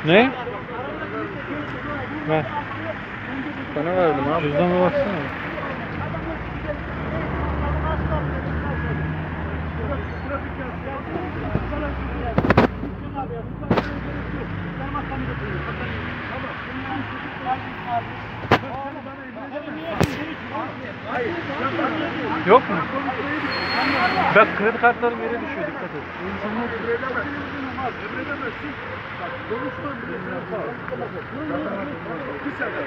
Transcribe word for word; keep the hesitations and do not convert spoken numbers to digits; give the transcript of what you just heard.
Ne? Ver. Sana verdim abi. Cüzdanına baksana. Yok mu? Bak kredi kartlarım yere düşüyor, dikkat et. Emredemezsin. Bak konuşma bile. Bir sene.